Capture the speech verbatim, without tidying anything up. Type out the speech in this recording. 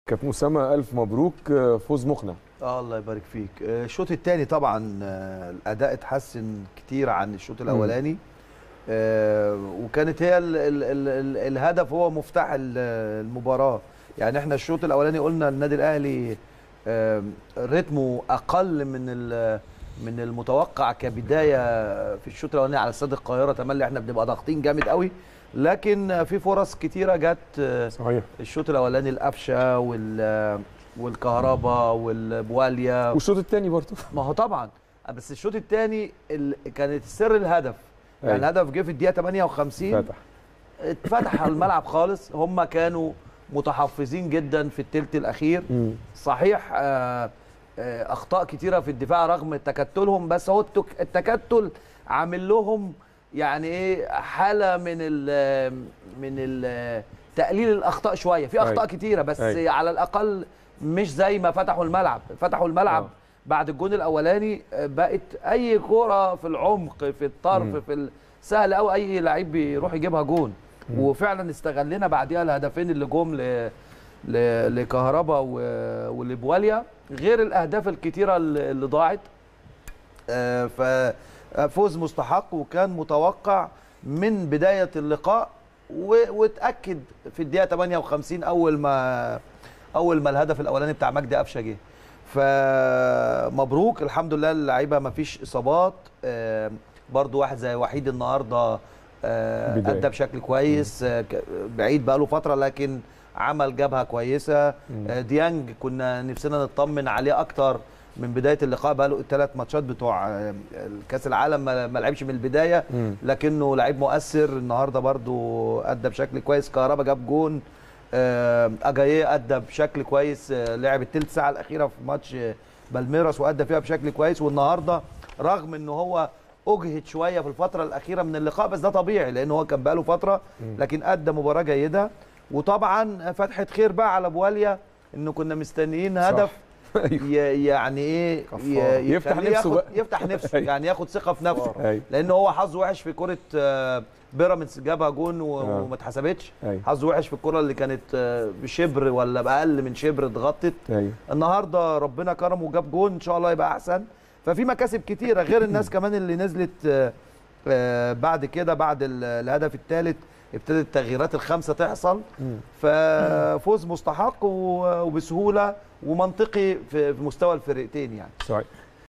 كابتن اسامه الف مبروك، فوز مقنع. اه الله يبارك فيك. الشوط الثاني طبعا الاداء اتحسن كتير عن الشوط الاولاني، آه وكانت هي ال ال ال ال الهدف هو مفتاح المباراه. يعني احنا الشوط الاولاني قلنا النادي الاهلي آه رتمه اقل من من المتوقع كبدايه في الشوط الاولاني على استاد القاهره، تملي احنا بنبقى ضاغطين جامد قوي، لكن في فرص كتيره جت صحيح الشوط الاولاني، القفشه وال والكهرباء والبواليا والشوط الثاني برضه. ما هو طبعا، بس الشوط الثاني كانت سر الهدف، يعني أي. الهدف جه في الدقيقه ثمانية وخمسين، فتح اتفتح الملعب خالص. هم كانوا متحفظين جدا في الثلث الاخير. م. صحيح آآ آآ اخطاء كتيره في الدفاع رغم تكتلهم، بس هو التكتل عامل لهم يعني ايه حاله من ال من ال تقليل الاخطاء شويه، في اخطاء أي. كتيره بس أي. على الاقل مش زي ما فتحوا الملعب. فتحوا الملعب أوه. بعد الجون الاولاني بقت اي كوره في العمق في الطرف م. في سهل قوي اي لعيب بيروح يجيبها جون، م. وفعلا استغلنا بعديها الهدفين اللي جم ل لكهربا ولبواليا، غير الاهداف الكتيره اللي ضاعت. ففوز مستحق وكان متوقع من بدايه اللقاء، واتاكد في الدقيقه ثمانية وخمسين اول ما اول ما الهدف الاولاني بتاع مجدي قفشه جه. فمبروك الحمد لله، اللعيبه ما فيش اصابات. برضو واحد زي وحيد النهارده ادى بشكل كويس، بعيد بقى له فتره لكن عمل جبهه كويسه. ديانج كنا نفسنا نطمن عليه اكتر من بدايه اللقاء، بقى له الثلاث ماتشات بتوع كاس العالم ما لعبش من البدايه، لكنه لعيب مؤثر. النهارده برضو ادى بشكل كويس. كهربا جاب جون، اجاييه ادى بشكل كويس، لعب الثلث ساعه الاخيره في ماتش بالميراس وادى فيها بشكل كويس. والنهارده رغم ان هو اجهد شويه في الفتره الاخيره من اللقاء، بس ده طبيعي لان هو كان بقى له فتره، لكن ادى مباراه جيده. وطبعا فتحه خير بقى على بواليا، انه كنا مستنيين هدف يعني ايه يفتح نفسه، يفتح نفسه يعني ياخد ثقه في نفسه، لان هو حظه وحش في كره بيراميدز، جابها جون وما اتحسبتش. حظه وحش في الكره اللي كانت بشبر ولا باقل من شبر اتغطت. النهارده ربنا كرمه وجاب جون، ان شاء الله يبقى احسن. ففي مكاسب كتيره غير الناس كمان اللي نزلت بعد كده. بعد الهدف الثالث ابتدت التغييرات الخمسه تحصل، ففوز مستحق وبسهوله ومنطقي في مستوى الفرقتين يعني. صحيح.